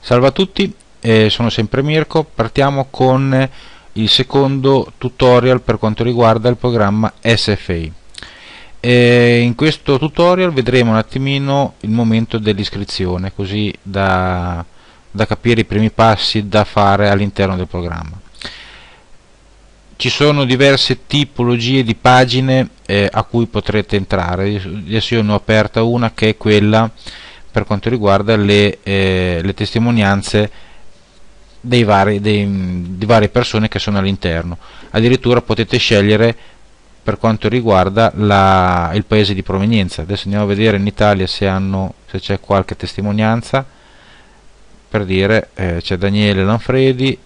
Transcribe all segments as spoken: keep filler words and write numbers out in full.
Salve a tutti, eh, sono sempre Mirko. Partiamo con il secondo tutorial per quanto riguarda il programma S F I. E in questo tutorial vedremo un attimino il momento dell'iscrizione, così da, da capire i primi passi da fare all'interno del programma. Ci sono diverse tipologie di pagine eh, a cui potrete entrare. Adesso io ne ho aperta una che è quella per quanto riguarda le, eh, le testimonianze dei vari, dei, di varie persone che sono all'interno. Addirittura potete scegliere per quanto riguarda la, il paese di provenienza. Adesso andiamo a vedere in Italia se hanno, se c'è qualche testimonianza. Per dire, eh, c'è Daniele Lanfredi,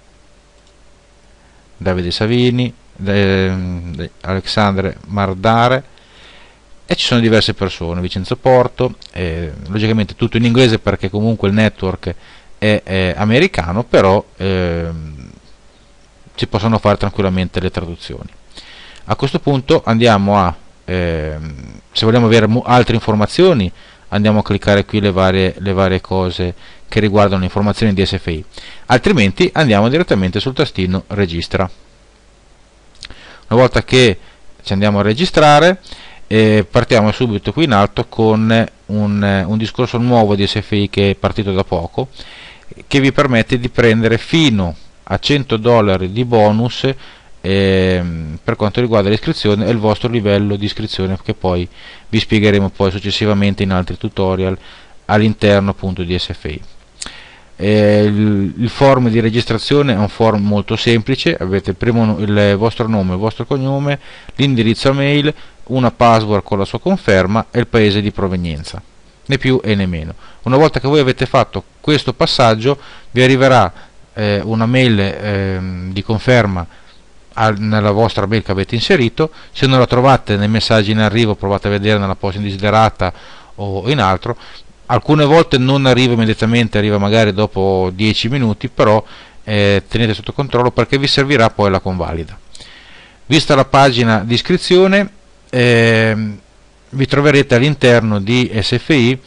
Davide Savini, eh, Alexandre Mardare, e ci sono diverse persone, Vincenzo Porto, eh, logicamente tutto in inglese perché comunque il network è, è americano, però eh, si possono fare tranquillamente le traduzioni. A questo punto andiamo a, eh, se vogliamo avere altre informazioni, andiamo a cliccare qui le varie, le varie cose che riguardano le informazioni di S F I, altrimenti andiamo direttamente sul tastino registra. Una volta che ci andiamo a registrare, eh, partiamo subito qui in alto con un, un discorso nuovo di S F I che è partito da poco, che vi permette di prendere fino a cento dollari di bonus eh, per quanto riguarda l'iscrizione e il vostro livello di iscrizione, che poi vi spiegheremo poi successivamente in altri tutorial all'interno appunto di S F I. Eh, il, il form di registrazione è un form molto semplice. Avete il, primo, il vostro nome, il vostro cognome, l'indirizzo mail, una password con la sua conferma e il paese di provenienza, né più e né meno. Una volta che voi avete fatto questo passaggio vi arriverà eh, una mail eh, di conferma al, nella vostra mail che avete inserito. Se non la trovate nei messaggi in arrivo, provate a vedere nella posta indesiderata o in altro. Alcune volte non arriva immediatamente, arriva magari dopo dieci minuti, però eh, tenete sotto controllo perché vi servirà poi la convalida. Vista la pagina di iscrizione, eh, vi troverete all'interno di S F I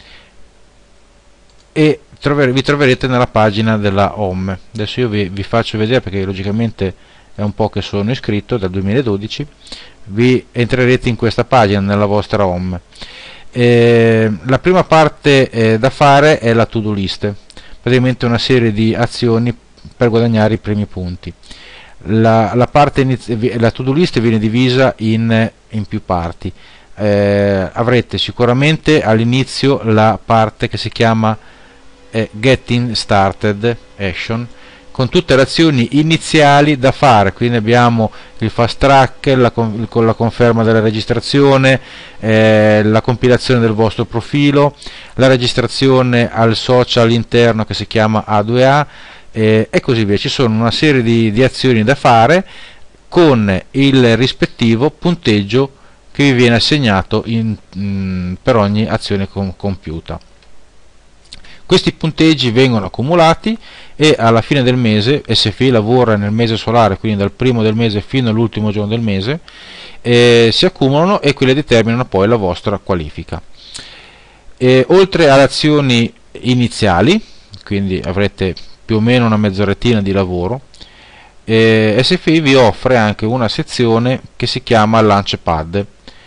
e trover vi troverete nella pagina della home. Adesso io vi, vi faccio vedere perché logicamente è un po' che sono iscritto, dal duemiladodici. Vi entrerete in questa pagina nella vostra home. Eh, la prima parte eh, da fare è la to-do list, praticamente una serie di azioni per guadagnare i primi punti. La, la, la to-do list viene divisa in, in più parti. Eh, avrete sicuramente all'inizio la parte che si chiama eh, Getting Started Action, con tutte le azioni iniziali da fare. Quindi abbiamo il fast track, la, con la conferma della registrazione, eh, la compilazione del vostro profilo, la registrazione al social interno che si chiama A due A, eh, e così via. Ci sono una serie di, di azioni da fare con il rispettivo punteggio che vi viene assegnato in, mh, per ogni azione com compiuta. Questi punteggi vengono accumulati e alla fine del mese, S F I lavora nel mese solare, quindi dal primo del mese fino all'ultimo giorno del mese, eh, si accumulano e quelle determinano poi la vostra qualifica. E, oltre alle azioni iniziali, quindi avrete più o meno una mezzorettina di lavoro, eh, S F I vi offre anche una sezione che si chiama Launchpad.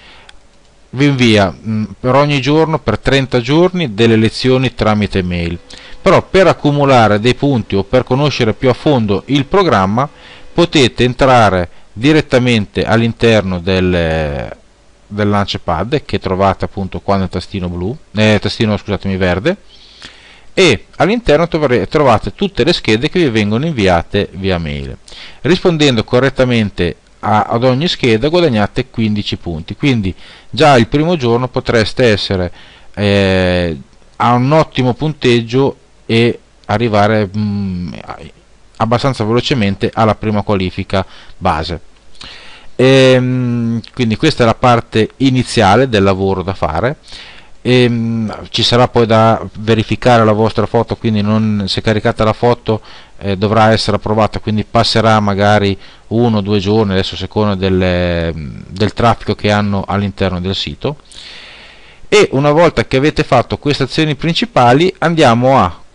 Vi invia mh, per ogni giorno, per trenta giorni, delle lezioni tramite mail. Però per accumulare dei punti o per conoscere più a fondo il programma potete entrare direttamente all'interno del, del Launchpad, che trovate appunto qua nel tastino blu, eh, tastino scusatemi verde, e all'interno trovate tutte le schede che vi vengono inviate via mail. Rispondendo correttamente ad ogni scheda guadagnate quindici punti, quindi già il primo giorno potreste essere eh, a un ottimo punteggio e arrivare mh, abbastanza velocemente alla prima qualifica base. E, mh, quindi questa è la parte iniziale del lavoro da fare. E, mh, ci sarà poi da verificare la vostra foto, quindi non, se caricate la foto eh, dovrà essere approvata, quindi passerà magari uno o due giorni, adesso a seconda del, del traffico che hanno all'interno del sito. E una volta che avete fatto queste azioni principali andiamo a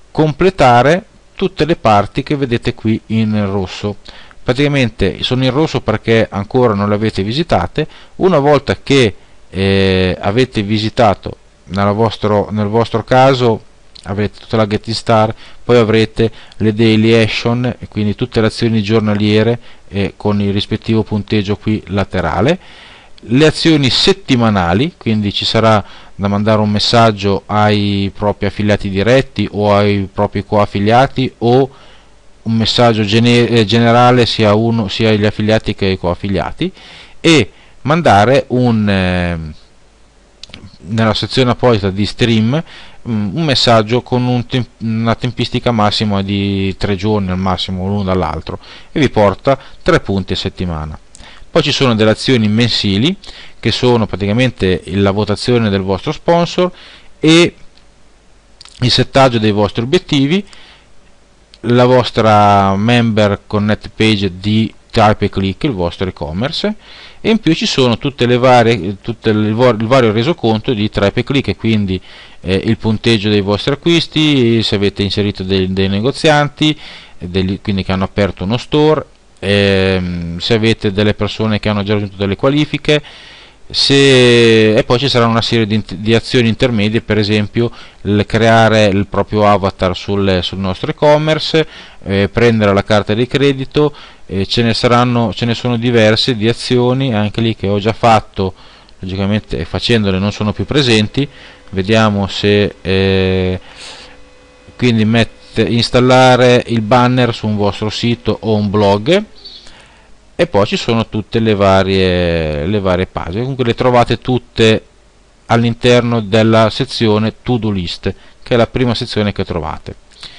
completare tutte le parti che vedete qui in rosso. Praticamente sono in rosso perché ancora non le avete visitate. Una volta che eh, avete visitato, nel vostro, nel vostro caso avrete tutta la getting star, poi avrete le daily action e quindi tutte le azioni giornaliere eh, con il rispettivo punteggio qui laterale, le azioni settimanali, quindi ci sarà da mandare un messaggio ai propri affiliati diretti o ai propri coaffiliati, o un messaggio gener generale sia, uno, sia agli affiliati che ai coaffiliati, e mandare un eh, nella sezione apposita di stream un messaggio con un temp una tempistica massima di tre giorni al massimo l'uno dall'altro, e vi porta tre punti a settimana. Poi ci sono delle azioni mensili che sono praticamente la votazione del vostro sponsor e il settaggio dei vostri obiettivi, la vostra member connect page di Type a Click, il vostro e-commerce, e in più ci sono tutte le varie, tutte il, il vario resoconto di Type a Click, quindi eh, il punteggio dei vostri acquisti, se avete inserito dei, dei negozianti, degli, quindi che hanno aperto uno store, ehm, se avete delle persone che hanno già raggiunto delle qualifiche, se, e poi ci saranno una serie di, di azioni intermedie, per esempio il creare il proprio avatar sul, sul nostro e-commerce, eh, prendere la carta di credito, eh, ce ne saranno, ce ne sono diverse di azioni anche lì che ho già fatto, logicamente facendole non sono più presenti. Vediamo se eh, quindi mette, installare il banner su un vostro sito o un blog, e poi ci sono tutte le varie, le varie pagine. Comunque le trovate tutte all'interno della sezione to do list, che è la prima sezione che trovate.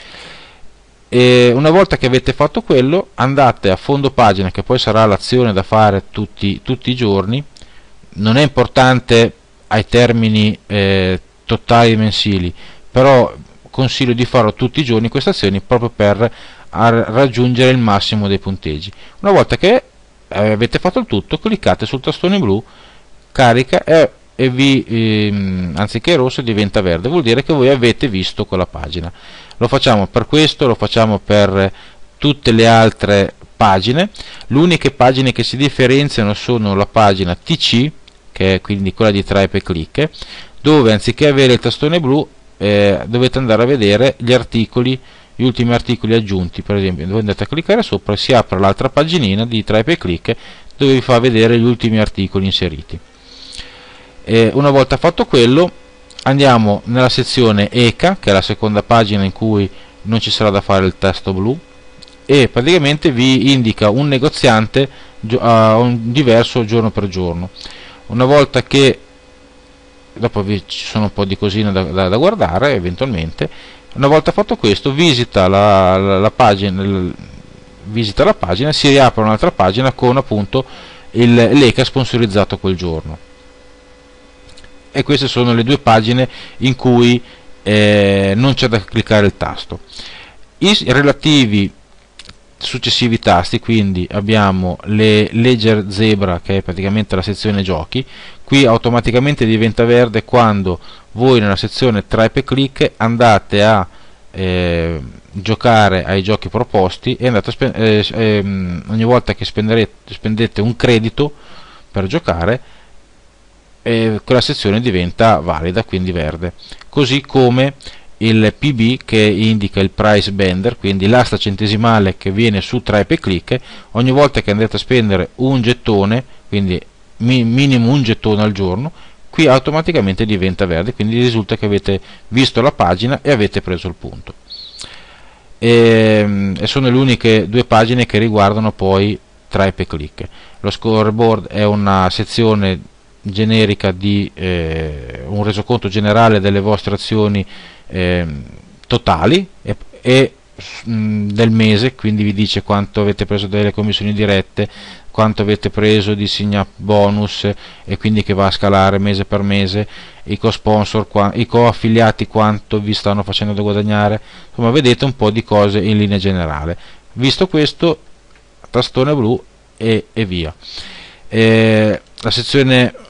E una volta che avete fatto quello, andate a fondo pagina, che poi sarà l'azione da fare tutti, tutti i giorni. Non è importante ai termini eh, totali mensili, però consiglio di farlo tutti i giorni queste azioni, proprio per a raggiungere il massimo dei punteggi. Una volta che avete fatto il tutto, cliccate sul tastone blu, carica, e, e vi ehm, anziché rosso diventa verde, vuol dire che voi avete visto quella pagina. Lo facciamo per questo, lo facciamo per tutte le altre pagine. Le uniche pagine che si differenziano sono la pagina T C, che è quindi quella di Type a Click, dove anziché avere il tastone blu eh, dovete andare a vedere gli articoli, gli ultimi articoli aggiunti. Per esempio, dove andate a cliccare sopra, si apre l'altra paginina di Type a Click dove vi fa vedere gli ultimi articoli inseriti. E una volta fatto quello, andiamo nella sezione E C A, che è la seconda pagina in cui non ci sarà da fare il tasto blu, e praticamente vi indica un negoziante uh, un diverso giorno per giorno. Una volta che dopo vi, ci sono un po' di cosine da, da, da guardare eventualmente. Una volta fatto questo, visita la, la, la pagina, il, visita la pagina, si riapre un'altra pagina con appunto l'E C A sponsorizzato quel giorno. E queste sono le due pagine in cui eh, non c'è da cliccare il tasto. I relativi successivi tasti, quindi abbiamo le Ledger Zebra, che è praticamente la sezione giochi. Qui automaticamente diventa verde quando voi nella sezione Type a Click andate a eh, giocare ai giochi proposti, e andate a eh, eh, ogni volta che spendete un credito per giocare, eh, quella sezione diventa valida, quindi verde. Così come il P B, che indica il price bender, quindi l'asta centesimale che viene su Type a Click. Ogni volta che andate a spendere un gettone, quindi mi minimo un gettone al giorno, qui automaticamente diventa verde, quindi risulta che avete visto la pagina e avete preso il punto. E, e sono le uniche due pagine che riguardano poi Type a Click. Lo scoreboard è una sezione generica di eh, un resoconto generale delle vostre azioni eh, totali e, e mh, del mese, quindi vi dice quanto avete preso delle commissioni dirette, quanto avete preso di sign up bonus, e quindi che va a scalare mese per mese, i co-sponsor, i co-affiliati quanto vi stanno facendo da guadagnare. Insomma, vedete un po' di cose in linea generale. Visto questo, tastone blu e, e via. E la sezione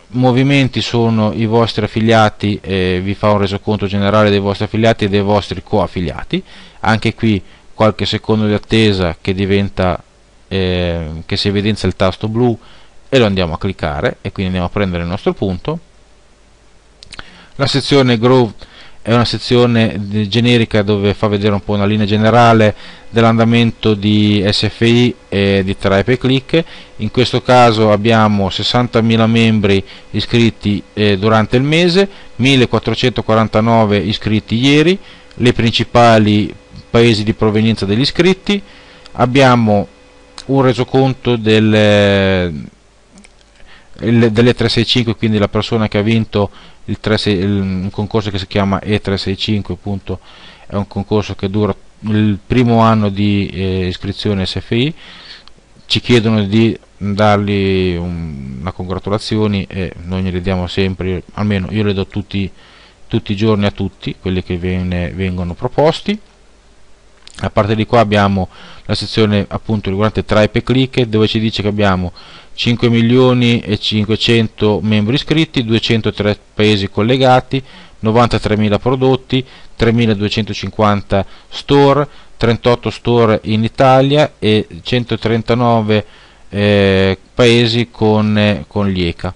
movimenti sono i vostri affiliati, eh, vi fa un resoconto generale dei vostri affiliati e dei vostri coaffiliati. Anche qui qualche secondo di attesa che diventa eh, che si evidenzia il tasto blu e lo andiamo a cliccare, e quindi andiamo a prendere il nostro punto. La sezione Grow è una sezione generica dove fa vedere un po' una linea generale dell'andamento di S F I e di Try Pay Click. In questo caso abbiamo sessantamila membri iscritti eh, durante il mese, millequattrocentoquarantanove iscritti ieri, le principali paesi di provenienza degli iscritti. Abbiamo un resoconto del, il, delle trecentosessantacinque, quindi la persona che ha vinto il, tre, il un concorso che si chiama E trecentosessantacinque, appunto, è un concorso che dura il primo anno di eh, iscrizione S F I. Ci chiedono di dargli un, una congratulazioni e noi gliele diamo sempre, almeno io le do tutti, tutti i giorni a tutti quelli che viene, vengono proposti. A parte di qua abbiamo la sezione appunto riguardante Try Pay Click, dove ci dice che abbiamo cinque milioni e cinquecento membri iscritti, duecentotre paesi collegati, novantatremila prodotti, tremiladuecentocinquanta store, trentotto store in Italia e centotrentanove eh, paesi con, eh, con l'I E C A.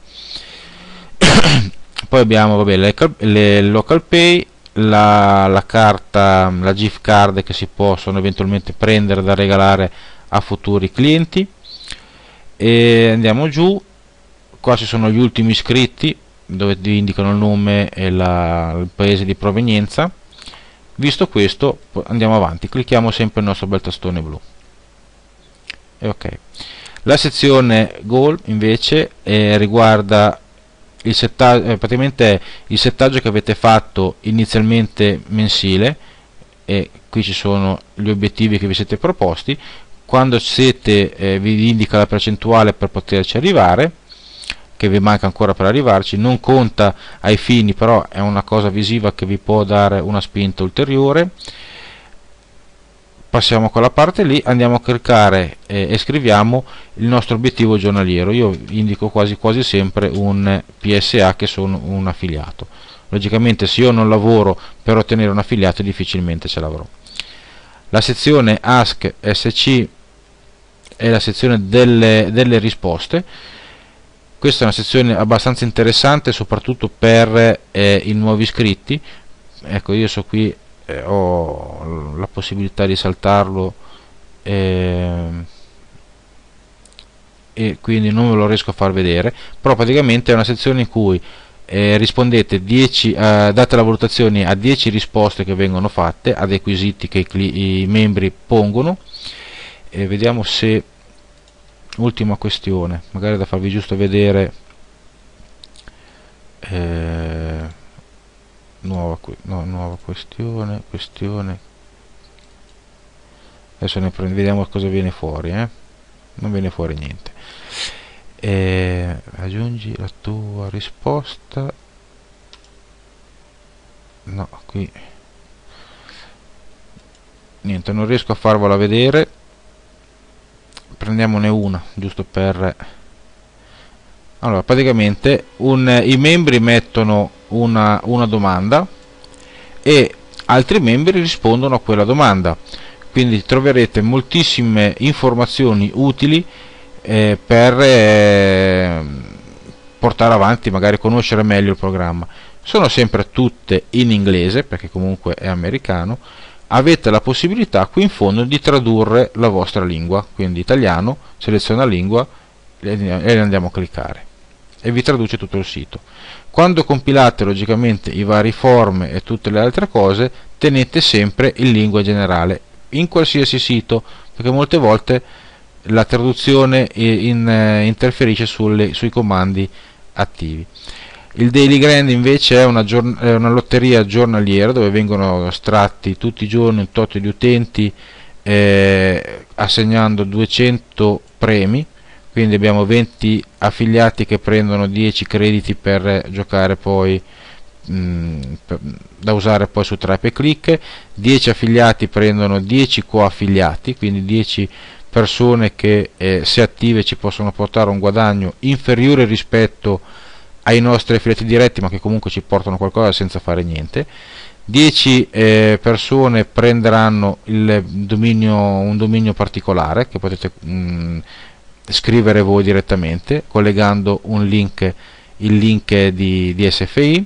Poi abbiamo vabbè, le, le local pay, la, la carta, la gift card che si possono eventualmente prendere da regalare a futuri clienti. E andiamo giù, qua ci sono gli ultimi iscritti dove vi indicano il nome e la, il paese di provenienza. Visto questo andiamo avanti, clicchiamo sempre il nostro bel tastone blu e ok. La sezione goal invece eh, riguarda il settaggio, eh, praticamente il settaggio che avete fatto inizialmente mensile, e qui ci sono gli obiettivi che vi siete proposti. Quando siete eh, vi indica la percentuale per poterci arrivare, che vi manca ancora per arrivarci. Non conta ai fini, però è una cosa visiva che vi può dare una spinta ulteriore. Passiamo a quella parte lì, andiamo a cliccare eh, e scriviamo il nostro obiettivo giornaliero. Io indico quasi quasi sempre un P S A, che sono un affiliato. Logicamente se io non lavoro per ottenere un affiliato difficilmente ce l'avrò. La sezione Ask S C è la sezione delle, delle risposte. Questa è una sezione abbastanza interessante soprattutto per eh, i nuovi iscritti. Ecco, io so qui eh, ho la possibilità di saltarlo eh, e quindi non ve lo riesco a far vedere, però praticamente è una sezione in cui eh, rispondete dieci, eh, date la valutazione a dieci risposte che vengono fatte a dei quesiti che i, i membri pongono. E vediamo se ultima questione, magari da farvi giusto vedere eh, nuova, no, nuova questione questione adesso ne prendo, vediamo cosa viene fuori. Eh? Non viene fuori niente. Eh, aggiungi la tua risposta, no, qui niente, non riesco a farvela vedere. Prendiamone una giusto per, allora praticamente un, i membri mettono una, una domanda e altri membri rispondono a quella domanda, quindi troverete moltissime informazioni utili eh, per eh, portare avanti, magari conoscere meglio il programma. Sono sempre tutte in inglese perché comunque è americano. Avete la possibilità qui in fondo di tradurre la vostra lingua, quindi italiano, seleziona lingua e le andiamo a cliccare e vi traduce tutto il sito. Quando compilate logicamente i vari form e tutte le altre cose, tenete sempre in lingua generale in qualsiasi sito, perché molte volte la traduzione in, eh, interferisce sulle, sui comandi attivi. Il Daily Grand invece è una, è una lotteria giornaliera dove vengono estratti tutti i giorni un tot di utenti eh, assegnando duecento premi, quindi abbiamo venti affiliati che prendono dieci crediti per giocare poi mh, per, da usare poi su Try Pay Click, dieci affiliati prendono dieci coaffiliati, quindi dieci persone che eh, se attive ci possono portare un guadagno inferiore rispetto ai nostri affiliati diretti, ma che comunque ci portano qualcosa senza fare niente. dieci eh, persone prenderanno il dominio, un dominio particolare che potete mh, scrivere voi direttamente collegando un link, il link di, di S F I.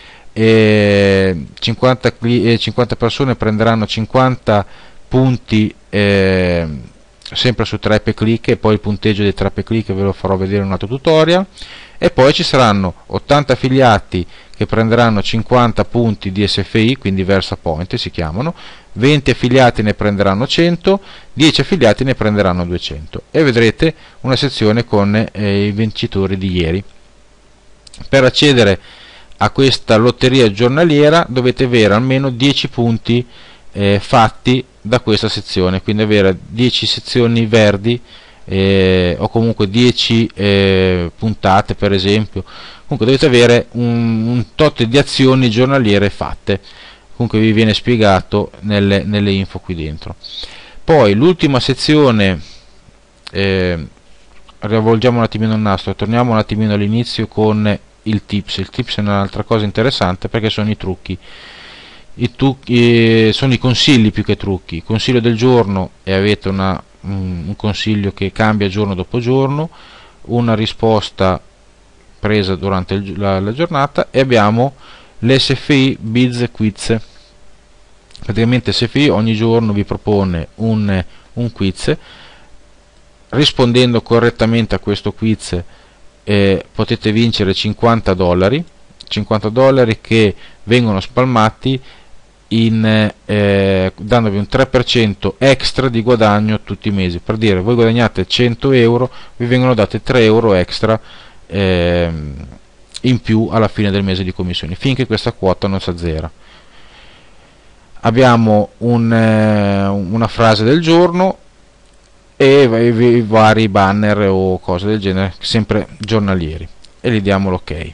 E cinquanta, cinquanta persone prenderanno cinquanta punti eh, sempre su tre pay click, e poi il punteggio dei tre pay click ve lo farò vedere in un altro tutorial. E poi ci saranno ottanta affiliati che prenderanno cinquanta punti di S F I, quindi Versa Point si chiamano, venti affiliati ne prenderanno cento, dieci affiliati ne prenderanno duecento, e vedrete una sezione con eh, i vincitori di ieri. Per accedere a questa lotteria giornaliera dovete avere almeno dieci punti eh, fatti da questa sezione, quindi avere dieci sezioni verdi eh, o comunque dieci eh, puntate, per esempio. Comunque dovete avere un, un tot di azioni giornaliere fatte, comunque vi viene spiegato nelle, nelle info qui dentro. Poi l'ultima sezione, eh, rivolgiamo un attimino il nastro, torniamo un attimino all'inizio con il tips. Il tips è un'altra cosa interessante perché sono i trucchi. I trucchi eh, sono i consigli più che trucchi. Consiglio del giorno, e avete una, un, un consiglio che cambia giorno dopo giorno, una risposta presa durante il, la, la giornata, e abbiamo l'S F I Biz Quiz. Praticamente S F I ogni giorno vi propone un, un quiz. Rispondendo correttamente a questo quiz eh, potete vincere cinquanta dollari cinquanta dollari che vengono spalmati in, eh, dandovi un tre per cento extra di guadagno tutti i mesi. Per dire, voi guadagnate cento euro, vi vengono date tre euro extra eh, in più alla fine del mese di commissioni, finché questa quota non si azzera. Abbiamo un, eh, una frase del giorno e i vari banner o cose del genere, sempre giornalieri, e gli diamo l'ok.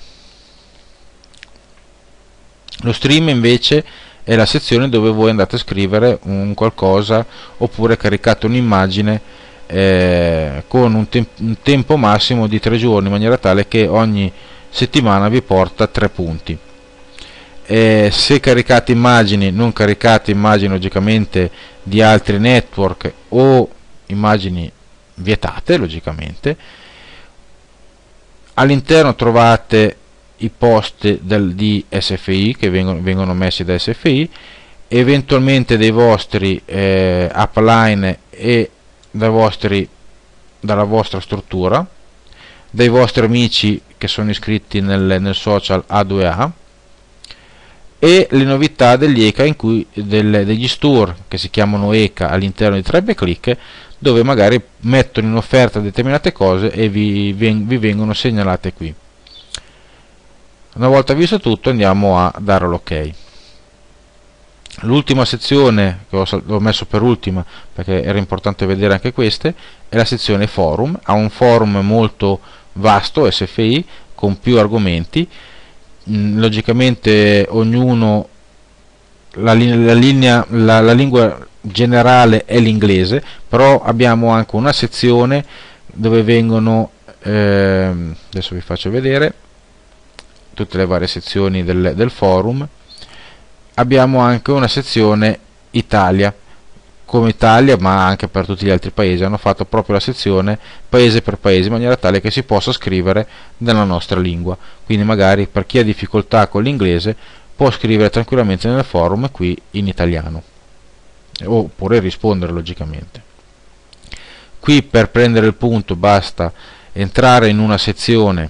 Lo stream invece è la sezione dove voi andate a scrivere un qualcosa oppure caricate un'immagine eh, con un, temp un tempo massimo di tre giorni, in maniera tale che ogni settimana vi porta tre punti. Eh, se caricate immagini, non caricate immagini logicamente di altri network o immagini vietate logicamente. All'interno trovate i post del, di S F I che vengono, vengono messi da S F I, eventualmente dei vostri eh, upline e dai vostri, dalla vostra struttura, dai vostri amici che sono iscritti nel, nel social A due A, e le novità degli E C A, in cui del, degli store che si chiamano E C A all'interno di tre pay click, dove magari mettono in offerta determinate cose e vi, vi vengono segnalate qui. Una volta visto tutto andiamo a dare l'ok. L'ultima sezione che ho messo per ultima perché era importante vedere anche queste è la sezione forum. Ha un forum molto vasto S F I con più argomenti. Mm, logicamente ognuno la, la, linea, la, la lingua generale è l'inglese, però abbiamo anche una sezione dove vengono eh, adesso vi faccio vedere tutte le varie sezioni del, del forum. Abbiamo anche una sezione Italia, come Italia, ma anche per tutti gli altri paesi. Hanno fatto proprio la sezione paese per paese, in maniera tale che si possa scrivere nella nostra lingua. Quindi magari per chi ha difficoltà con l'inglese può scrivere tranquillamente nel forum qui in italiano, oppure rispondere logicamente. Qui per prendere il punto basta entrare in una sezione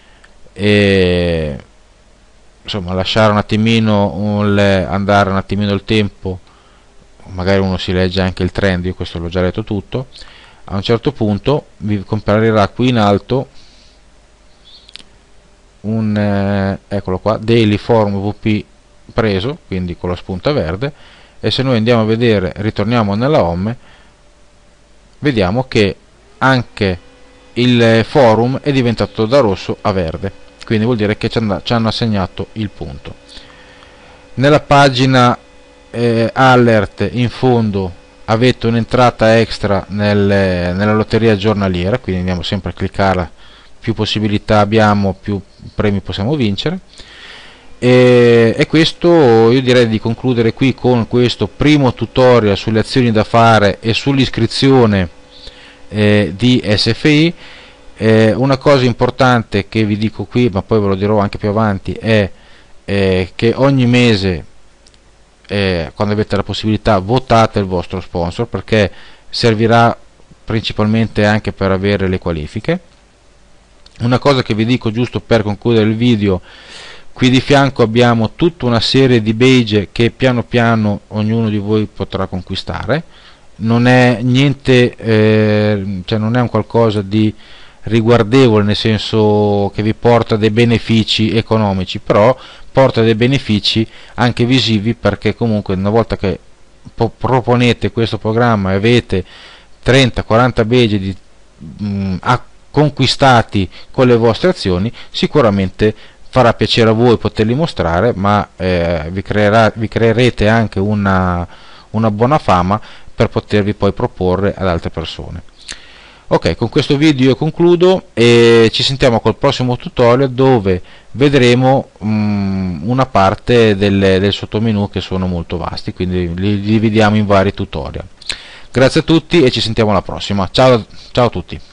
e insomma lasciare un attimino un, andare un attimino il tempo, magari uno si legge anche il trend, io questo l'ho già letto tutto. A un certo punto vi comparirà qui in alto un eh, eccolo qua, Daily Forum V P preso, quindi con la spunta verde, e se noi andiamo a vedere, ritorniamo nella home, vediamo che anche il forum è diventato da rosso a verde, quindi vuol dire che ci hanno assegnato il punto. Nella pagina eh, alert in fondo avete un'entrata extra nel, nella lotteria giornaliera, quindi andiamo sempre a cliccarla più possibilità abbiamo, più premi possiamo vincere. E, e questo io direi di concludere qui con questo primo tutorial sulle azioni da fare e sull'iscrizione eh, di S F I. Eh, una cosa importante che vi dico qui, ma poi ve lo dirò anche più avanti, è eh, che ogni mese eh, quando avete la possibilità votate il vostro sponsor, perché servirà principalmente anche per avere le qualifiche. Una cosa che vi dico giusto per concludere il video: qui di fianco abbiamo tutta una serie di badge che piano piano ognuno di voi potrà conquistare. Non è niente, eh, cioè non è un qualcosa di riguardevole, nel senso che vi porta dei benefici economici, però porta dei benefici anche visivi, perché comunque una volta che proponete questo programma e avete trenta quaranta badge di, mh, conquistati con le vostre azioni, sicuramente farà piacere a voi poterli mostrare, ma eh, vi, creerà, vi creerete anche una, una buona fama per potervi poi proporre ad altre persone. Ok, con questo video io concludo e ci sentiamo col prossimo tutorial, dove vedremo um, una parte delle, del sottomenu, che sono molto vasti, quindi li dividiamo in vari tutorial. Grazie a tutti e ci sentiamo alla prossima. Ciao, ciao a tutti.